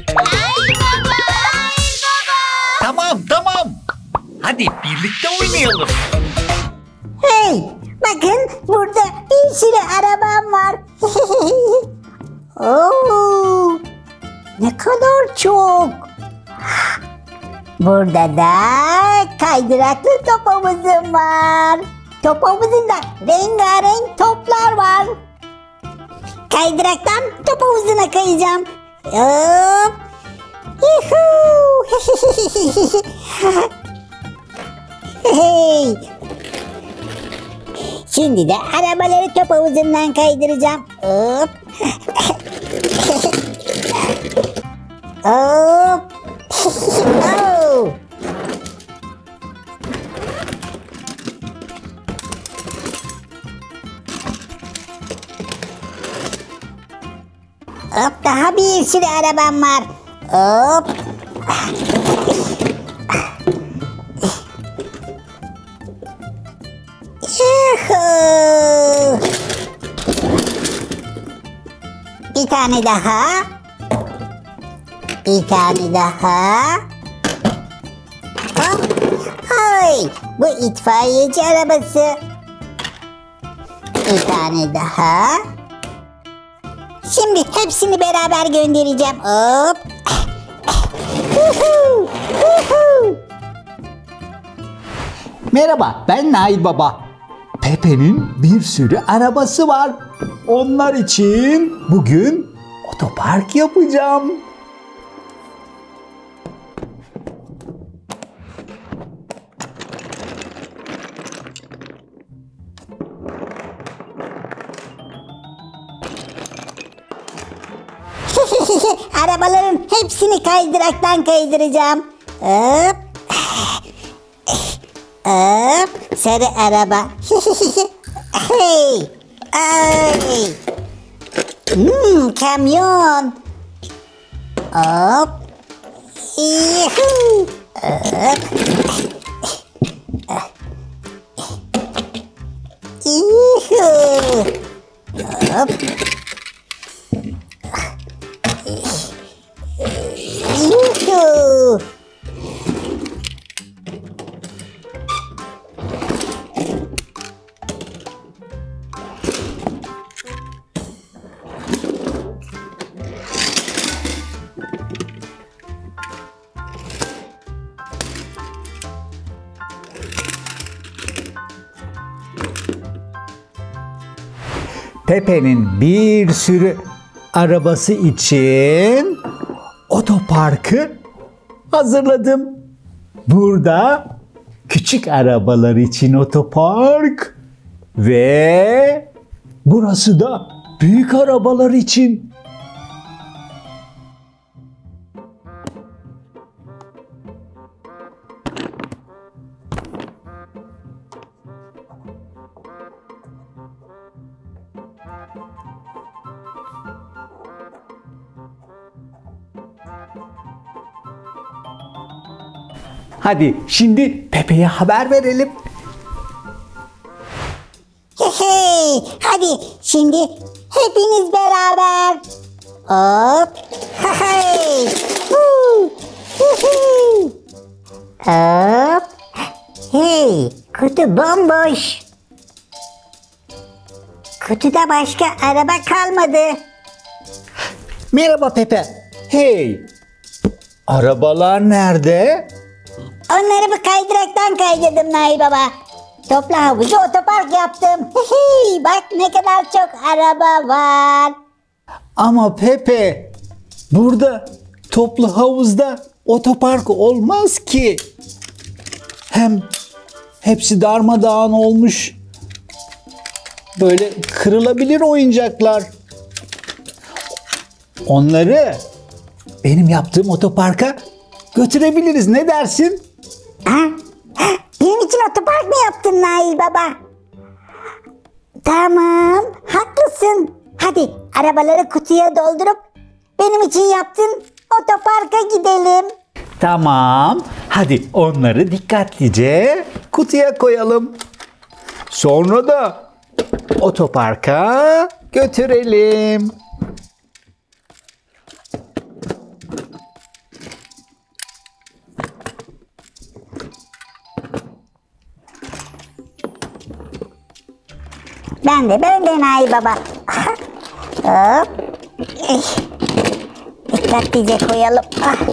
Nail Baba! Nail Baba! Tamam. Hadi birlikte oynayalım. Hey, bakın burada bir sürü arabam var. Oo, ne kadar çok. Burada da kaydıraklı top havuzum var. Top havuzunda rengarenk toplar var. Kaydıraktan top havuzuna kayacağım. Hop. Yuhuu. Hey. Şimdi de arabaları top havuzundan kaydıracağım. Hop. Hop. Oh. Hop, daha bir sürü arabam var. Hop. Yuhuu. Bir tane daha. Bir tane daha. Hop. Ay, bu itfaiyeci arabası. Bir tane daha. Şimdi hepsini beraber göndereceğim. Hop. Uhu, uhu. Merhaba, ben Nail Baba. Pepe'nin bir sürü arabası var. Onlar için bugün otopark yapacağım. Arabaların hepsini kaydıraktan kaydıracağım. Hop. Hop. Sarı araba. Hey. Ay. Kamyon. Hop. Yuhuu. Hop. Yuhuu. Hop. Yuhuu. Pepe'nin bir sürü arabası için otoparkı hazırladım. Burada küçük arabalar için otopark ve burası da büyük arabalar için. Hadi şimdi Pepe'ye haber verelim. Hey, hadi şimdi hepiniz beraber. Hop. Hey. Hop. Hey, kutu bomboş. Kutuda başka araba kalmadı. Merhaba Pepe. Hey, arabalar nerede? Onları bu kaydıraktan kaydırdım Nail Baba. Toplu havuzu otopark yaptım. Hey, bak ne kadar çok araba var. Ama Pepe, burada toplu havuzda otopark olmaz ki. Hem hepsi darmadağın olmuş. Böyle kırılabilir oyuncaklar. Onları benim yaptığım otoparka götürebiliriz. Ne dersin? Ha? Benim için otopark mı yaptın Nail Baba? Tamam, haklısın. Hadi arabaları kutuya doldurup benim için yaptığın otoparka gidelim. Tamam. Hadi onları dikkatlice kutuya koyalım. Sonra da otoparka götürelim. Ben de Nail Baba. Hop. Dikkatlice koyalım.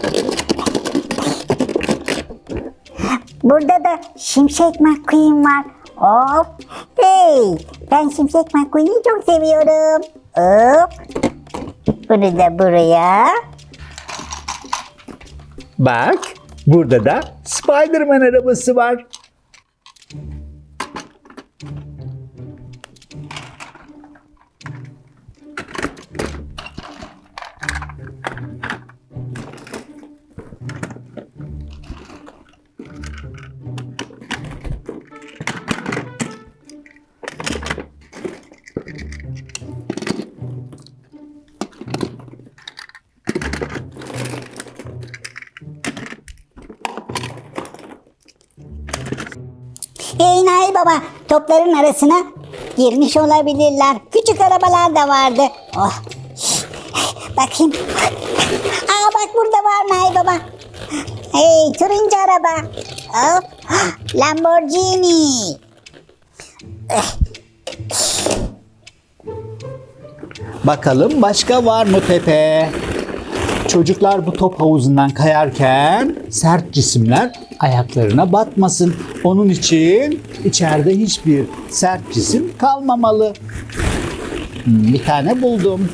Burada da Şimşek McQueen var. Hop. Hey, ben Şimşek McQueen'i çok seviyorum. Hop. Bunu da buraya. Bak, burada da Spider-Man arabası var. Hey Nail Baba, topların arasına girmiş olabilirler. Küçük arabalar da vardı. Oh. Bakayım. Bak burada var Nail Baba. Hey, turuncu araba. Hop. Lamborghini. Bakalım başka var mı Pepe? Çocuklar bu top havuzundan kayarken sert cisimler ayaklarına batmasın. Onun için içeride hiçbir sert cisim kalmamalı. Bir tane buldum.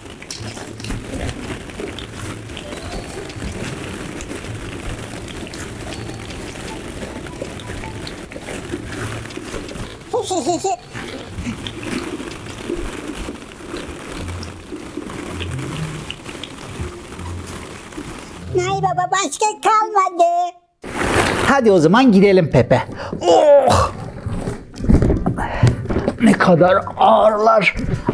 Nail Baba, başka kalmadı. Hadi o zaman gidelim Pepe. Oh! Ne kadar ağırlar.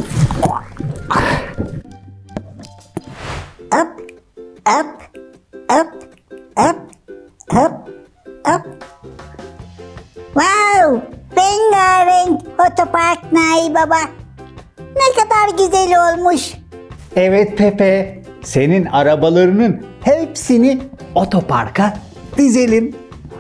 Hop, hop, hop, hop, hop, hop. Wow, rengarenk otopark Nail Baba. Ne kadar güzel olmuş. Evet Pepe, senin arabalarının hepsini otoparka dizelim.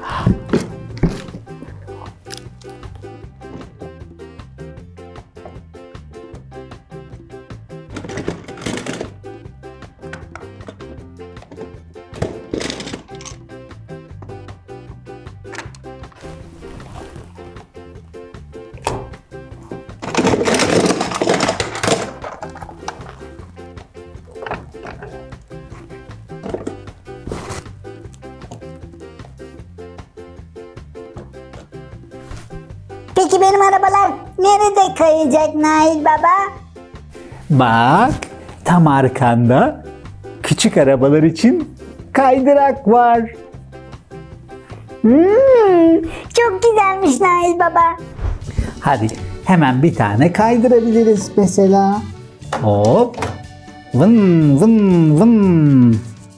Peki benim arabalar nerede kayacak Nail Baba? Bak, tam arkanda küçük arabalar için kaydırak var. Çok güzelmiş Nail Baba. Hadi hemen bir tane kaydırabiliriz mesela. Hop. Vın vın vın.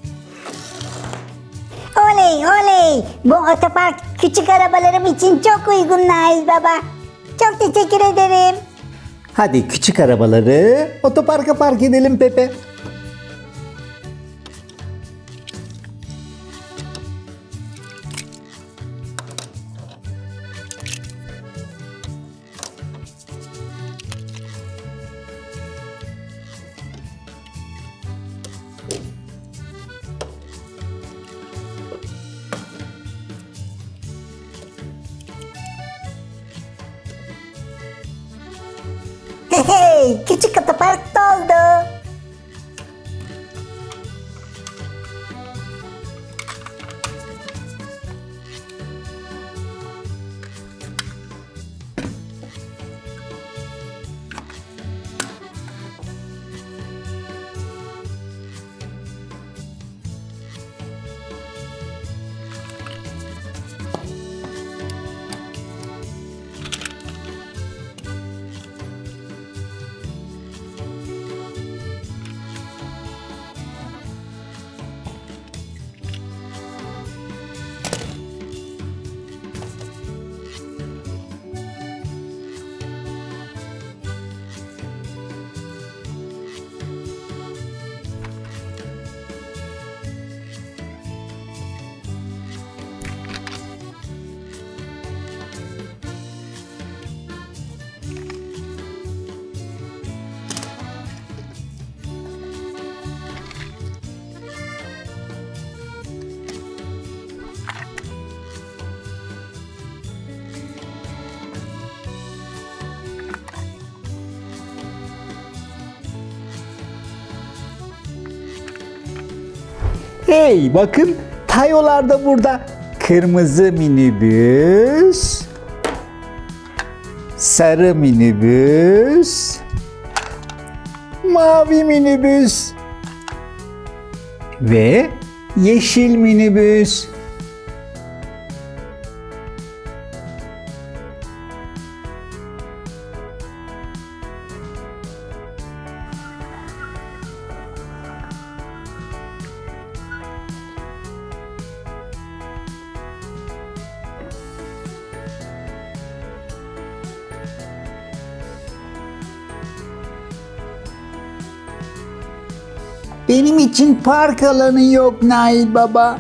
Oley oley. Bu otopark küçük arabalarım için çok uygun Nail Baba. Çok teşekkür ederim. Hadi küçük arabaları otoparka park edelim Pepe. Hey, küçük otopark doldu. Hey bakın, Tayolar da burada. Kırmızı minibüs, sarı minibüs, mavi minibüs ve yeşil minibüs. Benim için park alanı yok Nail Baba.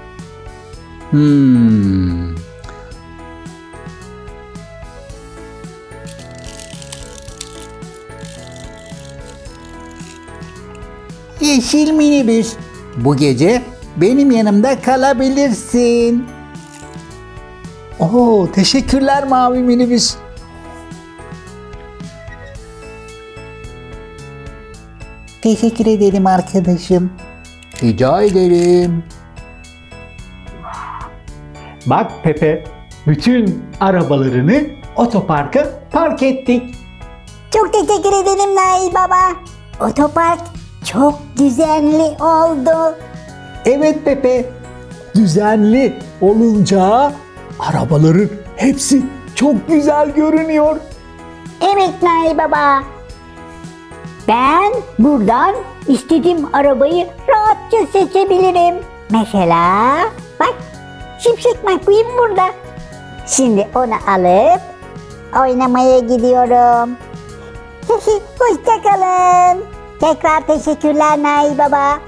Yeşil minibüs, bu gece benim yanımda kalabilirsin. Oo, teşekkürler mavi minibüs. Teşekkür ederim arkadaşım. Rica ederim. Bak Pepe, bütün arabalarını otoparka park ettik. Çok teşekkür ederim Nail Baba. Otopark çok düzenli oldu. Evet Pepe, düzenli olunca arabaların hepsi çok güzel görünüyor. Evet Nail Baba. Ben buradan istediğim arabayı rahatça seçebilirim. Mesela bak, Şimşek McQueen burada. Şimdi onu alıp oynamaya gidiyorum. Hoşça kalın. Tekrar teşekkürler Nail Baba.